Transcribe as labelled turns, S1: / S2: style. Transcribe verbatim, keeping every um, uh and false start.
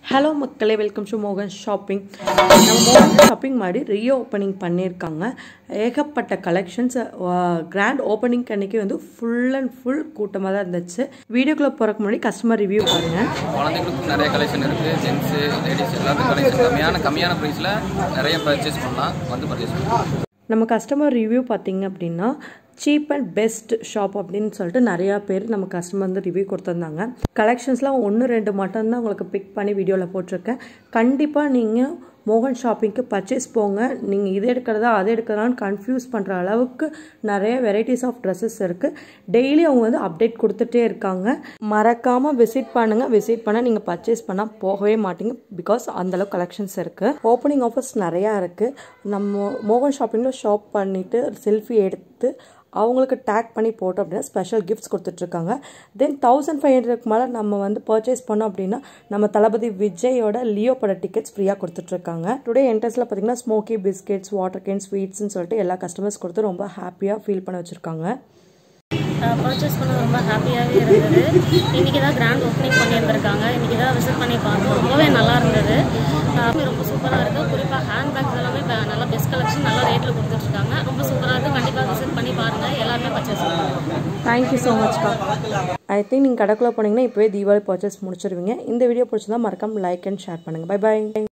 S1: Hello மக்களே, welcome to மோகன் shopping. நம்ம மோகன் ஷாப்பிங் மாதிரி ரீ ஓப்பனிங் பண்ணியிருக்காங்க. ஏகப்பட்ட கலெக்ஷன்ஸ் கிராண்ட் ஓப்பனிங் அன்னைக்கு வந்து ஃபுல் அண்ட் ஃபுல் கூட்டமாக தான் இருந்துச்சு. வீடியோக்குள்ளே போகிறக்கு முன்னாடி கஸ்டமர் ரிவ்யூ பாருங்கள்.
S2: குழந்தைங்களுக்கும் நிறைய கலெக்ஷன் இருக்குது. ஜென்ஸு லேடிஸ் எல்லாத்துக்கும் கலெக்ஷன் கம்மியான கம்மியான ப்ரைஸில் நிறைய பர்ச்சேஸ் பண்ணலாம். வந்து பர்ச்சேஸ் பண்ணலாம்.
S1: நம்ம கஸ்டமர் ரிவ்யூ பார்த்தீங்க அப்படின்னா சீப் அண்ட் பெஸ்ட் ஷாப் அப்படின்னு சொல்லிட்டு நிறையா பேர் நம்ம கஸ்டமர் வந்து ரிவ்யூ கொடுத்துருந்தாங்க. கலெக்ஷன்ஸ்லாம் ஒன்று ரெண்டு மட்டும்தான் உங்களுக்கு பிக் பண்ணி வீடியோவில் போட்டிருக்கேன். கண்டிப்பாக நீங்கள் மோகன் ஷாப்பிங்க்கு பர்ச்சேஸ் போங்க. நீங்கள் இது எடுக்கிறதா அதை எடுக்கிறதான்னு கன்ஃபியூஸ் பண்ணுற அளவுக்கு நிறைய வெரைட்டிஸ் ஆஃப் ட்ரெஸ்ஸஸ் இருக்குது. டெய்லி அவங்க வந்து அப்டேட் கொடுத்துட்டே இருக்காங்க. மறக்காமல் விசிட் பண்ணுங்கள். விசிட் பண்ணால் நீங்கள் பர்ச்சேஸ் பண்ணால் போகவே மாட்டீங்க. பிகாஸ் அந்தளவுக்கு கலெக்ஷன்ஸ் இருக்குது. ஓப்பனிங் ஆஃபர்ஸ் நிறையா இருக்குது. நம்ம மோகன் ஷாப்பிங்கில் ஷாப் பண்ணிவிட்டு செல்ஃபி எடுத்து அவங்களுக்கு டேக் பண்ணி போட்டோம் அப்படின்னா ஸ்பெஷல் கிஃப்ட்ஸ் கொடுத்துட்ருக்காங்க. தென் தௌசண்ட் ஃபைவ் ஹண்ட்ரட்க்கு மேலே நம்ம வந்து பர்ச்சேஸ் பண்ணோம் அப்படின்னா நம்ம தளபதி விஜயோட லியோ பட டிக்கெட்ஸ் ஃப்ரீயாக கொடுத்துட்ருக்காங்க. டுடே என்ட்ரன்ஸில் பார்த்தீங்கன்னா ஸ்மோக்கி பிஸ்கெட்ஸ், வாட்டர் கேன், ஸ்வீட்ஸ்ன்னு சொல்லிட்டு எல்லா கஸ்டமர்ஸ் கொடுத்து ரொம்ப ஹாப்பியாக ஃபீல் பண்ண வச்சுருக்காங்க.
S3: பர்ச்சேஸ் பண்ண ரொம்ப ஹாப்பியாகவே இருந்தது. இன்றைக்கி தான் கிராண்ட் ஓப்பனிங் பண்ணியிருந்திருக்காங்க. இன்றைக்கி தான் விசிட் பண்ணி பார்த்தோம். ரொம்பவே நல்லா இருந்தது. ரொம்ப சூப்பராக இருக்குது. குறிப்பாக ஹேண்ட் பேக்ஸ் எல்லாமே நல்லா பெஸ்ட் கலெக்ஷன் நல்லா ரேட்டில் கொடுத்துட்ருக்காங்க. ரொம்ப சூப்பராக இருக்குது. கண்டிப்பாக விசிட் பண்ணி பாருங்கள். எல்லாருமே பர்ச்சேஸ் பண்ணுவாங்க.
S1: தேங்க்யூ ஸோ மச்க்கா. ஐ திங்க் நீங்கள் கடைக்குள்ளே போனீங்கன்னா இப்போவே தீபாவளி பர்ச்சேஸ் முடிச்சிருவீங்க. இந்த வீடியோ பிடிச்சிருந்தா மறக்காம லைக் அண்ட் ஷேர் பண்ணுங்கள். Bye by.